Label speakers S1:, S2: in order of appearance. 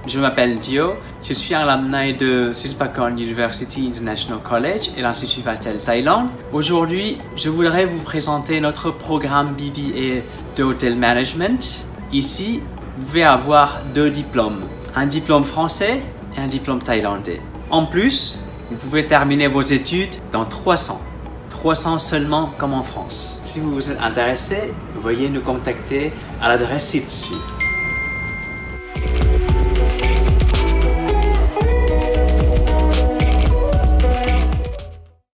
S1: Je m'appelle Dio, je suis un alumni de Silpakorn University International College et l'Institut Vatel Thaïlande. Aujourd'hui, je voudrais vous présenter notre programme BBA de Hotel Management. Ici, vous pouvez avoir 2 diplômes, un diplôme français et un diplôme thaïlandais. En plus, vous pouvez terminer vos études dans 3 ans. 300 seulement comme en France. Si vous vous êtes intéressé, veuillez nous contacter à l'adresse ci-dessous.